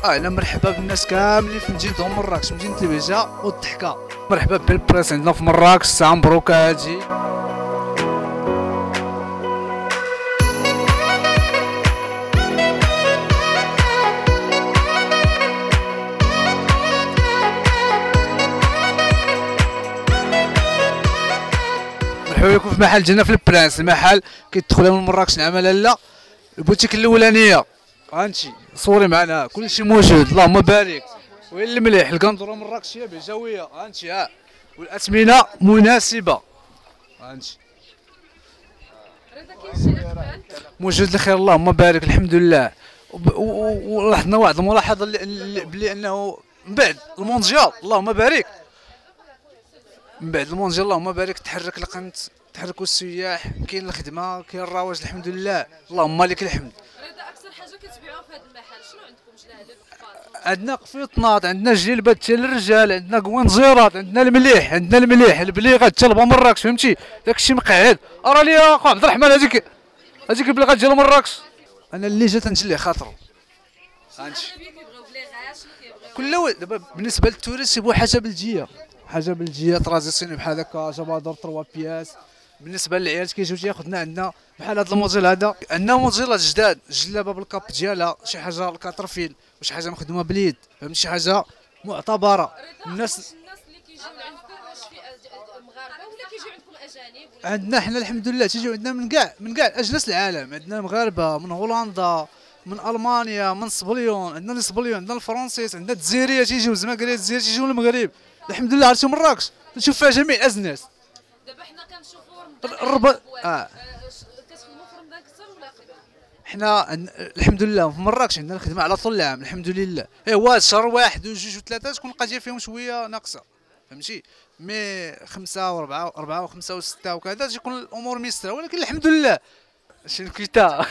اهلا مرحبا بالناس كاملين في مدينة مراكش، مدينة البهجة والضحكة. مرحبا بالبريس عندنا في مراكش، الساعة مبروكة هادي. مرحبا بكم في محل جينا في البرانس، المحل كيدخلها من مراكش نعم لالا. البوتيك الاولانيه هانتي صوري معنا كلشي موجود، اللهم بارك. وين المليح الكندوره مراكشيه بهجويه هانتي ها، والاثمنه مناسبه هانتي. موجود الخير اللهم بارك الحمد لله. ولاحظنا واحد الملاحظه بلي انه من بعد المونديال اللهم بارك، من بعد المونجي اللهم بارك تحرك القنت، تحركوا السياح، كاين الخدمه، كاين الرواج الحمد لله، اللهم لك الحمد. رضا اكثر حاجه كتبيعوها في هذا المحل شنو عندكم جلاله؟ عندنا قفيطناط، عندنا جلبات حتى للرجال، عندنا كوينزيرات، عندنا المليح، عندنا المليح البليغات حتى لمراكش فهمتي، داكشي مقعد. ارى لي اخو عبد الرحمن هذيك البليغات ديال مراكش، انا اللي جات نجلي خاطرو. هانتي كل دابا بالنسبه للتوريست يبغوا حاجه بلجيه، حاجه بلجيه تراديسيونيل بحال هكا جبادور 3 بياس. بالنسبه للعيال كيجيو تياخذنا عندنا بحال هذا الموديل هذا، عندنا موديلات جداد، جلابه بالكاب ديالها، شي حاجه الكاترفيل وشي حاجه مخدومه باليد فهمتي، شي حاجه معتبره. الناس اللي كيجيو عندكم واش في مغاربه ولا كيجيو عندكم اجانب؟ عندنا حنا الحمد لله تيجيو عندنا من كاع اجناس العالم، عندنا مغاربه من هولندا، من المانيا، من صبليون، عندنا الصبليون، عندنا الفرنسيس، عندنا الجزائريه تيجيو الزماكريه الجزائريه تيجيو المغرب الحمد لله. عرفتي مراكش نشوف فيها جميع الازناس. دابا حنا كنشوفوا الرباط كتخدموا في رمضان اكثر ولا قبل؟ حنا الحمد لله في مراكش عندنا الخدمه على طول العام الحمد لله. هو شهر واحد وجوج وثلاثه تكون القضيه فيهم شويه ناقصه فهمتي، مي 5 و4 و5 و6 وكذا تيكون الامور ميسره، ولكن الحمد لله. شي نكيتا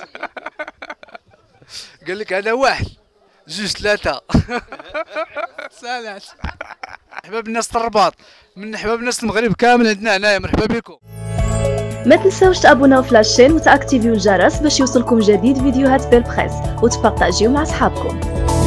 قال لك هذا واحد جوج ثلاثه سالات. مرحبا بالناس الرباط، من حباب الناس المغرب كامل عندنا هنايا، مرحبا بكم. ما تنساوش تابوناو في لاشين وتاكتيفيو الجرس باش يوصلكم جديد فيديوهات بالبريس وتبارطاجيو مع صحابكم.